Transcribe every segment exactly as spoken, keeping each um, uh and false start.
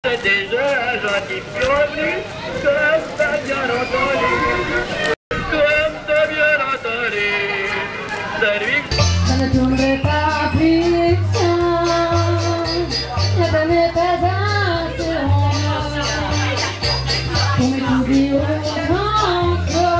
C'est déjà un gentil bienvenu, comme t'as bien entendu, comme t'as bien entendu. Salut. Ça ne tournerait pas plus que ça, ne venez pas assez loin, pour m'étouffer au encore.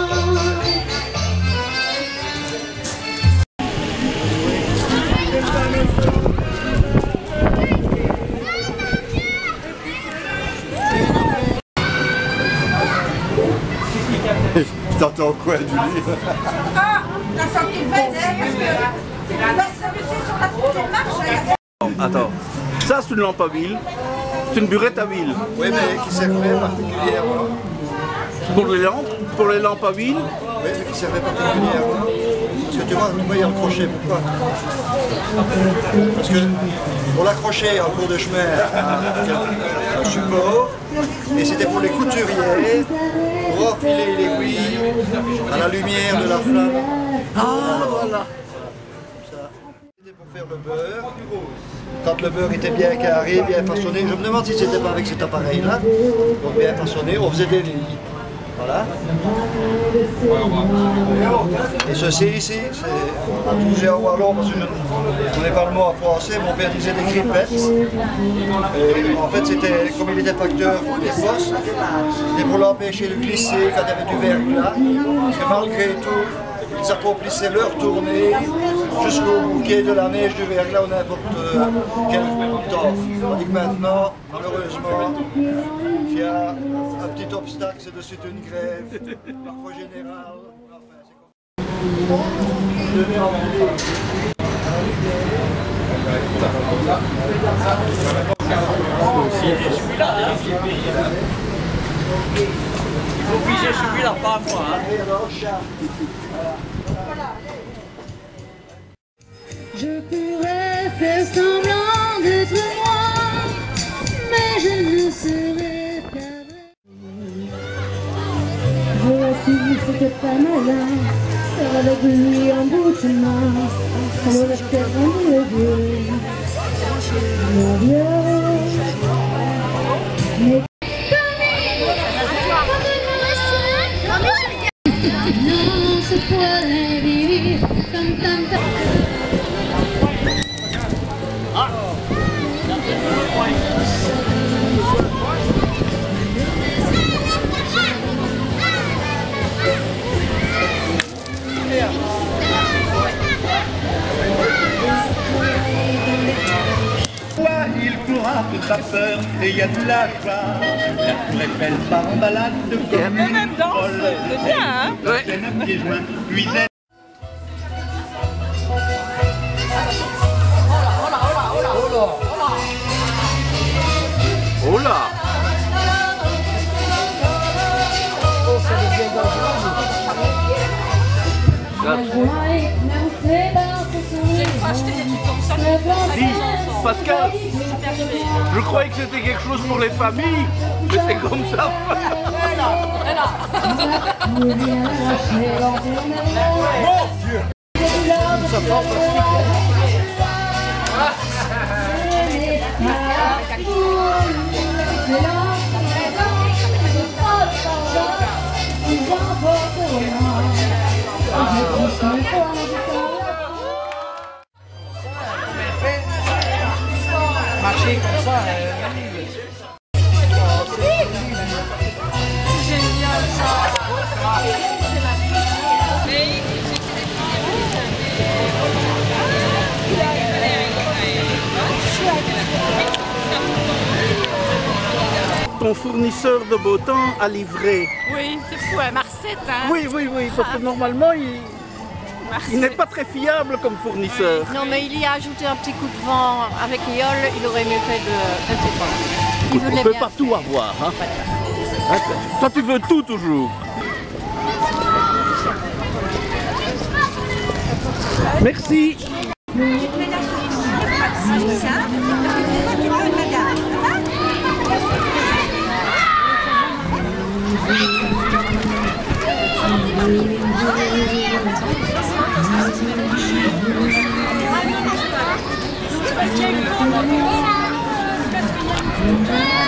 Je t'entends quoi du lit? Ah, la sortie de bête, parce que c'est la solution sur la troisième marche. Attends, ça c'est une lampe à huile, c'est une burette à huile. Oui, mais qui servait particulièrement. Pour les lampes, pour les lampes à huile. Oui, mais qui servait particulièrement. Parce que tu vois, tu vois, il y a le crochet, pourquoi? Parce que pour l'accrocher en cours de chemin à un support, et c'était pour les couturiers, pour enfiler l'aiguille à la lumière de la flamme. Ah voilà. C'était pour faire le beurre. Quand le beurre était bien carré, bien façonné, je me demande si c'était pas avec cet appareil-là, donc bien façonné, on faisait des lignes. Voilà. Et ceci ici, c'est un bouger en wallon parce que je ne connais pas le mot en français, mon père disait des grippettes. Et en fait, c'était comme il était facteur des postes, c'était pour l'empêcher de glisser quand il y avait du verglas. Parce que malgré tout, ils accomplissaient leur tournée jusqu'au bouquet de la neige, du verglas ou n'importe quel temps. Tandis que maintenant, malheureusement, il y a un petit obstacle, c'est de suite une grève, parfois générale. Enfin, Il faut piger celui-là, pas moi. Hein. Je pourrais faire semblant d'être moi, mais je ne serais pas vrai. Voici cette femme-là, faire avec lui en bout de chemin, on aurait fait un le Dieu, mon Dieu. Mais non, c'est pour la vie, comme tant de... Il court à toute sa peur et il y a de la joie. La tour Eiffel part en balade de comme une folle. C'est bien, hein? Ouais. Un pied joint, puis elle... Oh là. J'ai pas acheté des trucs comme ça. Si, Pascal, je croyais que c'était quelque chose pour les familles, mais c'est comme ça. Mon Dieu! Ça Marcher comme ça. C'est génial ça. Ton fournisseur de beau temps a livré. Oui, c'est fou, hein, Marcette, hein? Oui, oui, oui, parce que normalement, il, il n'est pas très fiable comme fournisseur. Non, mais il y a ajouté un petit coup de vent avec Yole, il aurait mieux fait de... Je ne sais pas. Il On voulait peut bien pas tout faire. avoir. Hein. Hein, toi, tu veux tout toujours. Merci. Thank you.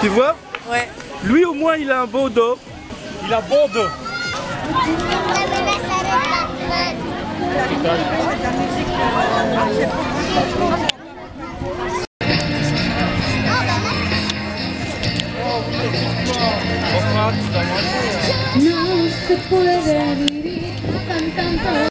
Tu vois? Ouais. Lui au moins il a un beau dos. Il a bon dos. No se puede vivir tan tan.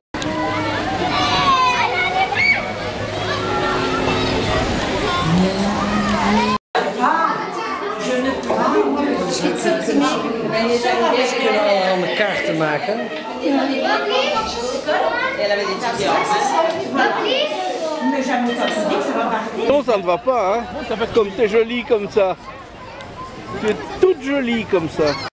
Om een kaart te maken. Non, ça ne va pas, hein. Comme t'es jolie comme ça. Tu es toute jolie comme ça.